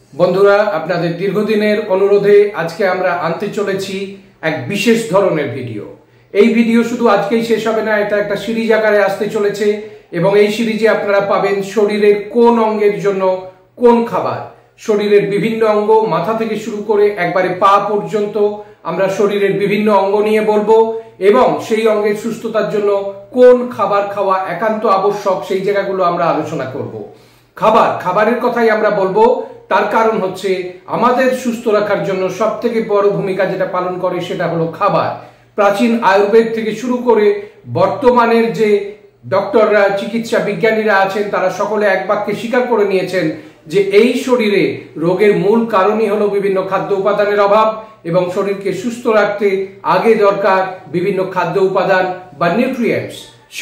বন্ধুরা, আপনাদের দীর্ঘদিনের অনুরোধে আজকে আমরা আনতে চলেছি এক বিশেষ ধরনের ভিডিও। এই ভিডিও শুধু আজকেই শেষ হবে না, এটা একটা সিরিজ আকারে আসতে চলেছে এবং এই সিরিজে আপনারা পাবেন শরীরের কোন অঙ্গের জন্য কোন খাবার। শরীরের বিভিন্ন অঙ্গ, মাথা থেকে শুরু করে একবারে পা পর্যন্ত আমরা শরীরের বিভিন্ন অঙ্গ নিয়ে বলবো এবং সেই অঙ্গের সুস্থতার জন্য কোন খাবার খাওয়া একান্ত আবশ্যক সেই জায়গাগুলো আমরা আলোচনা করব। খাবারের কথাই আমরা বলবো, তার কারণ হচ্ছে আমাদের সুস্থ রাখার জন্য সব থেকে বড় ভূমিকা যেটা পালন করে সেটা হলো খাবার। প্রাচীন আয়ুর্বেদ থেকে শুরু করে বর্তমানের যে ডক্টররা, চিকিৎসা বিজ্ঞানীরা আছেন, তারা সকলে এক বাক্যে স্বীকার করে নিয়েছেন যে এই শরীরে রোগের মূল কারণই হলো বিভিন্ন খাদ্য উপাদানের অভাব এবং শরীরকে সুস্থ রাখতে আগে দরকার বিভিন্ন খাদ্য উপাদান বা নিউট্রিয়েন্টস।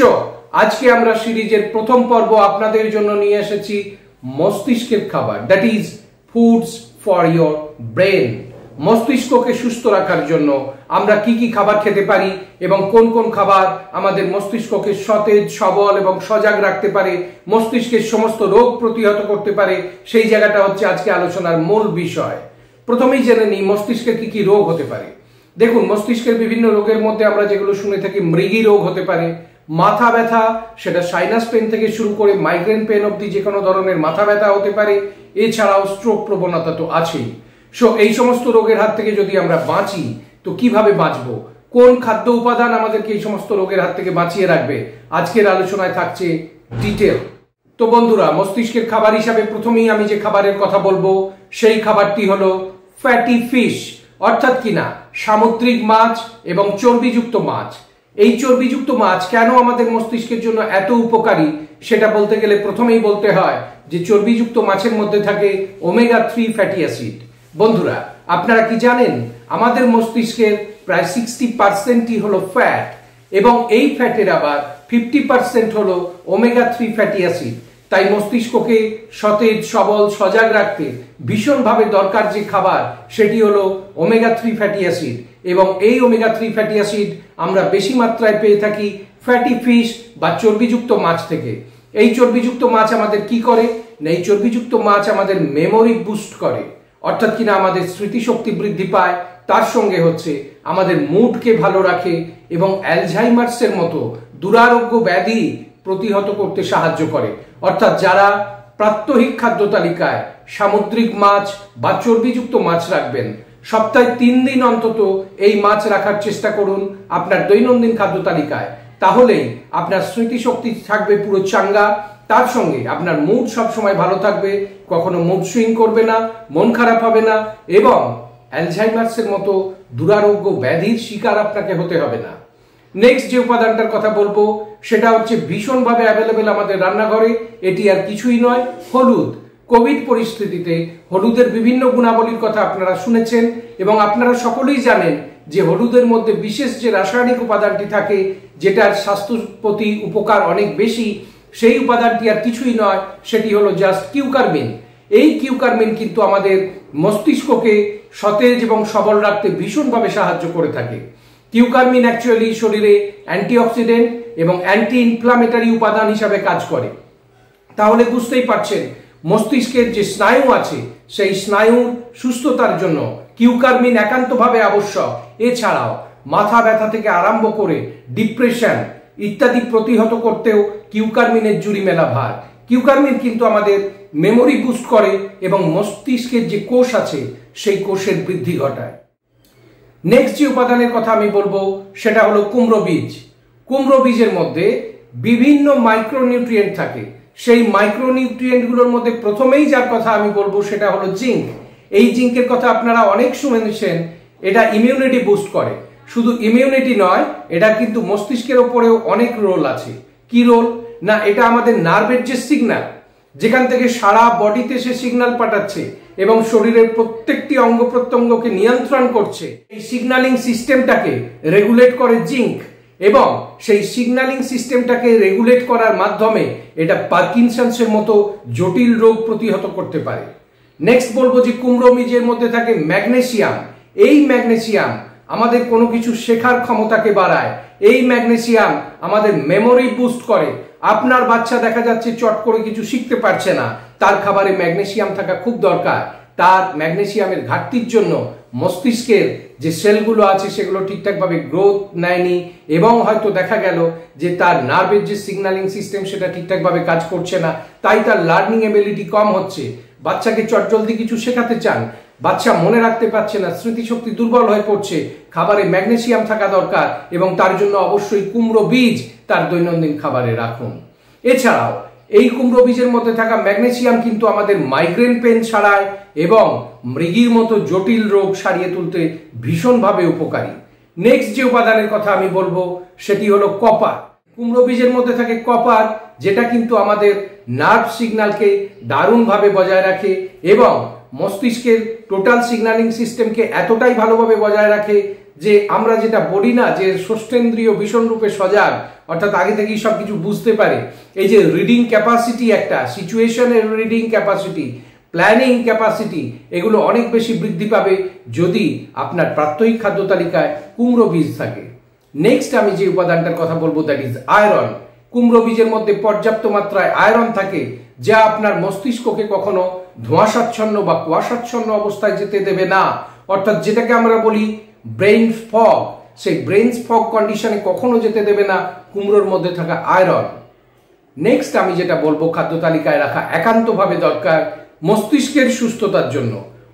আজকে আমরা সিরিজের প্রথম পর্ব আপনাদের জন্য নিয়ে এসেছি মস্তিষ্কের খাবার, that is foods for your brain. মস্তিষ্ককে সুস্থ রাখার জন্য আমরা কি কি খাবার খেতে পারি এবং কোন কোন খাবার আমাদের মস্তিষ্ককে সতেজ, সবল এবং সজাগ রাখতে পারে, মস্তিষ্কের সমস্ত রোগ প্রতিহত করতে পারে, সেই জায়গাটা হচ্ছে আজকে আলোচনার মূল বিষয়। প্রথমেই জেনে নিই মস্তিষ্কের কি কি রোগ হতে পারে। দেখুন, মস্তিষ্কের বিভিন্ন রোগের মধ্যে আমরা যেগুলো শুনে থাকি, মৃগী রোগ হতে পারে, মাথা ব্যথা, সেটা সাইনাস পেন থেকে শুরু করে মাইগ্রেন পেন অবধি যে কোনো ধরনের মাথা ব্যথা হতে পারে, এছাড়াও স্ট্রোক প্রবণতা তো আছেই। এই সমস্ত রোগের হাত থেকে যদি আমরা বাঁচি তো কিভাবে বাঁচবো, কোন খাদ্য উপাদান আমাদেরকে এই সমস্ত রোগের হাত থেকে বাঁচিয়ে রাখবে, আজকের আলোচনায় থাকছে ডিটেল। তো বন্ধুরা, মস্তিষ্কের খাবার হিসাবে প্রথমেই আমি যে খাবারের কথা বলবো সেই খাবারটি হলো ফ্যাটি ফিশ, অর্থাৎ কিনা সামুদ্রিক মাছ এবং চর্বিযুক্ত মাছ। এই চর্বিযুক্ত মাছ কেন আমাদের মস্তিষ্কের জন্য এত উপকারী সেটা বলতে গেলে প্রথমেই বলতে হয় যে চর্বিযুক্ত মাছের মধ্যে থাকে ওমেগা 3 ফ্যাটি অ্যাসিড। বন্ধুরা, আপনারা কি জানেন আমাদের মস্তিষ্কের প্রায় 60% হলো ফ্যাট এবং এই ফ্যাটের আবার 50% হলো ওমেগা 3 ফ্যাটি অ্যাসিড। তাই মস্তিষ্ককে সতেজ, সবল, সজাগ রাখতে ভীষণভাবে দরকার যে খাবার সেটি হলো ওমেগা 3 ফ্যাটি অ্যাসিড এবং এই ওমেগা 3 ফ্যাটি অ্যাসিড আমরা বেশি মাত্রায় পেয়ে থাকি ফ্যাটি ফিশ বা চর্বিযুক্ত মাছ থেকে। এই চর্বিযুক্ত মাছ আমাদের কি করে না, এই চর্বিযুক্ত মাছ আমাদের মেমোরি বুস্ট করে, অর্থাৎ কিনা আমাদের স্মৃতিশক্তি বৃদ্ধি পায়, তার সঙ্গে হচ্ছে আমাদের মুডকে ভালো রাখে এবং অ্যালঝাইমার্সের মতো দুরারোগ্য ব্যাধি প্রতিহত করতে সাহায্য করে। অর্থাৎ যারা প্রাত্যহিক খাদ্য তালিকায় সামুদ্রিক মাছ বা চর্বিযুক্ত মাছ রাখবেন, সপ্তাহে 3 দিন অন্তত এই মাছ রাখার চেষ্টা করুন আপনার দৈনন্দিন খাদ্য তালিকায়, তাহলেই আপনার স্মৃতিশক্তি থাকবে পুরো চাঙ্গা, তার সঙ্গে আপনার মুড সবসময় ভালো থাকবে, কখনো মুড সুইং করবে না, মন খারাপ হবে না এবং অ্যালঝাইমার্সের মতো দুরারোগ্য ব্যাধির শিকার আপনাকে হতে হবে না। নেক্সট যে উপাদানটার কথা বলবো সেটা হচ্ছে ভীষণভাবে অ্যাভেলেবেল আমাদের রান্নাঘরে, এটি আর কিছুই নয়, হলুদ। কোভিড পরিস্থিতিতে হলুদের বিভিন্ন গুণাবলীর কথা আপনারা শুনেছেন এবং আপনারা সকলেই জানেন যে হলুদের মধ্যে বিশেষ যে রাসায়নিক উপাদানটি থাকে যেটার স্বাস্থ্যের প্রতি উপকার অনেক বেশি, সেই উপাদানটি আর কিছুই নয়, সেটি হলো জাস্ট কিউকারমিন। এই কিউকারমিন কিন্তু আমাদের মস্তিষ্ককে সতেজ এবং সবল রাখতে ভীষণভাবে সাহায্য করে থাকে। কিউকারমিন অ্যাকচুয়ালি শরীরে অ্যান্টিঅক্সিডেন্ট এবং অ্যান্টি ইনফ্লামেটরি উপাদান হিসাবে কাজ করে। তাহলে বুঝতেই পারছেন মস্তিষ্কের যে স্নায়ু আছে সেই স্নায়ুর সুস্থতার জন্য কিউকারমিন একান্তভাবে আবশ্যক। এছাড়াও মাথা ব্যথা থেকে আরম্ভ করে ডিপ্রেশন ইত্যাদি প্রতিহত করতেও কিউকারমিনের জুড়ি মেলা ভার। কিউকারমিন কিন্তু আমাদের মেমোরি বুস্ট করে এবং মস্তিষ্কের যে কোষ আছে সেই কোষের বৃদ্ধি ঘটায়। নেক্সট যে উপাদানের কথা আমি বলবো সেটা হলো কুমড়ো বীজ। কুমড়ো বীজের মধ্যে বিভিন্ন মাইক্রোনিউট্রিয়েন্ট থাকে। সেই মাইক্রোনিউট্রিয়েন্টগুলোর মধ্যে প্রথমেই যার কথা আমি বলবো সেটা হলো জিঙ্ক। এই জিঙ্কের কথা আপনারা অনেক শুনেছেন, এটা ইমিউনিটি বুস্ট করে। শুধু ইমিউনিটি নয়, এটা কিন্তু মস্তিষ্কের ওপরেও অনেক রোল আছে। কি রোল না, এটা আমাদের নার্ভের যে সিগন্যাল, যেখান থেকে সারা বডিতে সে সিগন্যাল পাঠাচ্ছে এবং শরীরের প্রত্যেকটি অঙ্গ প্রত্যঙ্গকে নিয়ন্ত্রণ করছে, এই সিগন্যালিং সিস্টেমটাকে রেগুলেট করে জিঙ্ক এবং সেই সিগন্যালিং সিস্টেমটাকে রেগুলেট করার মাধ্যমে এটা পার্কিনসন্সের মতো জটিল রোগ প্রতিহত করতে পারে। নেক্সট বলবো যে কুমড়ো বীজের মধ্যে থাকে ম্যাগনেসিয়াম। এই ম্যাগনেসিয়াম আমাদের কোনো কিছু শেখার ক্ষমতাকে বাড়ায়। এই ম্যাগনেসিয়াম আমাদের মেমোরি বুস্ট করে। আপনার বাচ্চা দেখা যাচ্ছে চট করে কিছু শিখতে পারছে না, তার খাবারে ম্যাগনেসিয়াম থাকা খুব দরকার। তার ম্যাগনেসিয়ামের ঘাটতির জন্য মস্তিষ্কের যে সেলগুলো আছে সেগুলো ঠিকঠাকভাবে গ্রোথ নেয়নি এবং হয়তো দেখা গেল যে তার নার্ভের যে সিগন্যালিং সিস্টেম সেটা ঠিকঠাকভাবে কাজ করছে না, তাই তার লার্নিং এবিলিটি কম হচ্ছে। বাচ্চাকে চটজলদি কিছু শেখাতে চান, বাচ্চা মনে রাখতে পারছে না, স্মৃতিশক্তি দুর্বল হয়ে পড়ছে, খাবারে ম্যাগনেসিয়াম থাকা দরকার এবং তার জন্য অবশ্যই কুমড়ো বীজ তার দৈনন্দিন খাবারে রাখুন। এছাড়াও এই কুমড়ো বীজের মধ্যে থাকা ম্যাগনেসিয়াম কিন্তু আমাদের মাইগ্রেন পেন ছাড়ায় এবং মৃগীর মতো জটিল রোগ সারিয়ে তুলতে ভীষণভাবে উপকারী। নেক্সট যে উপাদানের কথা আমি বলবো সেটি হলো কপার। কুমড়ো বীজের মধ্যে থাকে কপার, যেটা কিন্তু আমাদের নার্ভ সিগন্যালকে দারুণভাবে বজায় রাখে এবং মস্তিষ্কের টোটাল সিগন্যালিং সিস্টেমকে এতটাই ভালোভাবে বজায় রাখে যে আমরা যেটা বলি না যে ষষ্ঠেন্দ্রিয় ভীষণ রূপে সজাগ, অর্থাৎ আগে থেকেই সবকিছু বুঝতে পারে। এই যে রিডিং ক্যাপাসিটি, একটা সিচুয়েশনের রিডিং ক্যাপাসিটি, প্ল্যানিং ক্যাপাসিটি, এগুলো অনেক বেশি বৃদ্ধি পাবে যদি আপনার প্রাত্যহিক খাদ্য তালিকায় কুমড়ো বীজ থাকে। নেক্সট আমি যে উপাদানটার কথা বলবো দ্যাট ইজ আয়রন। কুমড়ো বীজের মধ্যে পর্যাপ্ত মাত্রায় আয়রন থাকে, যা আপনার মস্তিষ্ককে কখনো ধোঁয়াশাচ্ছন্ন বা কুয়াশাচ্ছন্ন অবস্থায় যেতে দেবে না, অর্থাৎ যেটাকে আমরা বলি ব্রেইন ফগ, সেই ব্রেইন ফগ কন্ডিশনে কখনো যেতে দেবে না কুমড়োর মধ্যে থাকা আয়রন। নেক্সট আমি যেটা বলবো খাদ্য তালিকায় রাখা একান্তভাবে দরকার মস্তিষ্কের সুস্থতার জন্য,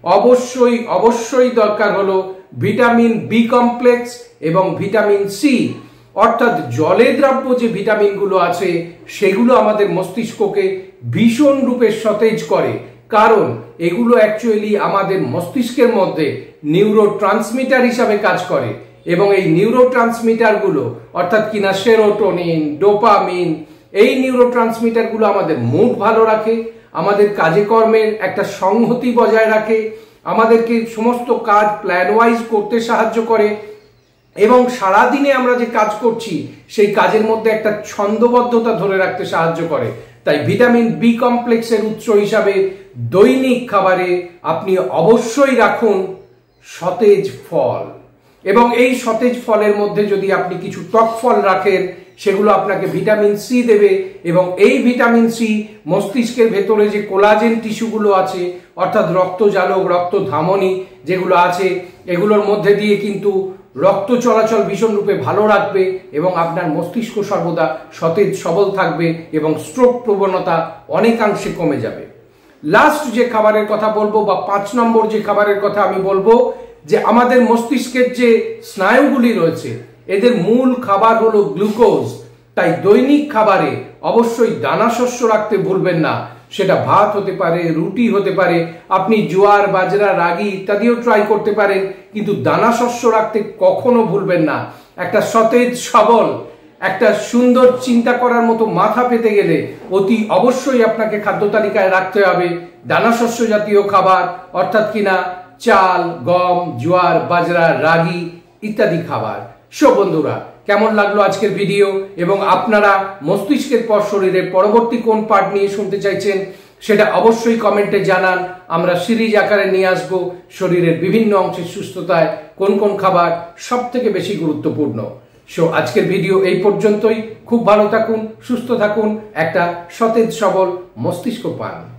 অবশ্যই দরকার হলো ভিটামিন বি কমপ্লেক্স এবং ভিটামিন সি, অর্থাৎ জলে দ্রাব্য যে ভিটামিনগুলো আছে সেগুলো আমাদের মস্তিষ্ককে ভীষণ রূপে সতেজ করে, কারণ এগুলো অ্যাকচুয়ালি আমাদের মস্তিষ্কের মধ্যে নিউরো ট্রান্সমিটার হিসাবে কাজ করে এবং এই নিউরো ট্রান্সমিটারগুলো অর্থাৎ কিনা সেরোটোনিন, ডোপামিন, এই নিউরো ট্রান্সমিটারগুলো আমাদের মুড ভালো রাখে, আমাদের কাজে কর্মের একটা সংহতি বজায় রাখে, আমাদেরকে সমস্ত কাজ প্ল্যান ওয়াইজ করতে সাহায্য করে এবং সারাদিনে আমরা যে কাজ করছি সেই কাজের মধ্যে একটা ছন্দবদ্ধতা ধরে রাখতে সাহায্য করে। তাই ভিটামিন বি কমপ্লেক্সের উৎস হিসাবে দৈনিক খাবারে আপনি অবশ্যই রাখুন সতেজ ফল এবং এই সতেজ ফলের মধ্যে যদি আপনি কিছু টক ফল রাখেন সেগুলো আপনাকে ভিটামিন সি দেবে এবং এই ভিটামিন সি মস্তিষ্কের ভেতরে যে কোলাজেন টিস্যুগুলো আছে অর্থাৎ রক্তজালক, রক্ত ধামনী যেগুলো আছে এগুলোর মধ্যে দিয়ে কিন্তু রক্ত চলাচল ভীষণ রূপে ভালো রাখবে এবং আপনার মস্তিষ্ক সর্বদা সতেজ সবল থাকবে এবং স্ট্রোক প্রবণতা অনেকাংশে কমে যাবে। লাস্ট যে খাবারের কথা বলবো বা 5 নম্বর যে খাবারের কথা আমি বলবো যে আমাদের মস্তিষ্কের যে স্নায়ুগুলি রয়েছে এদের মূল খাবার হলো গ্লুকোজ। তাই দৈনিক খাবারে অবশ্যই দানা শস্য রাখতে ভুলবেন না, সেটা ভাত হতে পারে, রুটি হতে পারে, আপনি জোয়ার, বাজরা, রাগি ইত্যাদিও ট্রাই করতে পারেন, কিন্তু দানা শস্য রাখতে কখনো ভুলবেন না। একটা সতেজ সবল, একটা সুন্দর চিন্তা করার মতো মাথা পেতে গেলে অতি অবশ্যই আপনাকে খাদ্য তালিকায় রাখতে হবে দানা শস্য জাতীয় খাবার, অর্থাৎ কিনা চাল, গম, জোয়ার, বাজরা, রাগি ইত্যাদি খাবার। সো বন্ধুরা, কেমন লাগলো আজকের ভিডিও এবং আপনারা মস্তিষ্কের পর শরীরের পরবর্তী কোন পার্ট নিয়ে শুনতে চাইছেন সেটা অবশ্যই কমেন্টে জানান। আমরা সিরিজ আকারে নিয়ে আসবো শরীরের বিভিন্ন অংশের সুস্থতায় কোন কোন খাবার সব থেকে বেশি গুরুত্বপূর্ণ। সো আজকের ভিডিও এই পর্যন্তই। খুব ভালো থাকুন, সুস্থ থাকুন, একটা সতেজ সবল মস্তিষ্ক পান।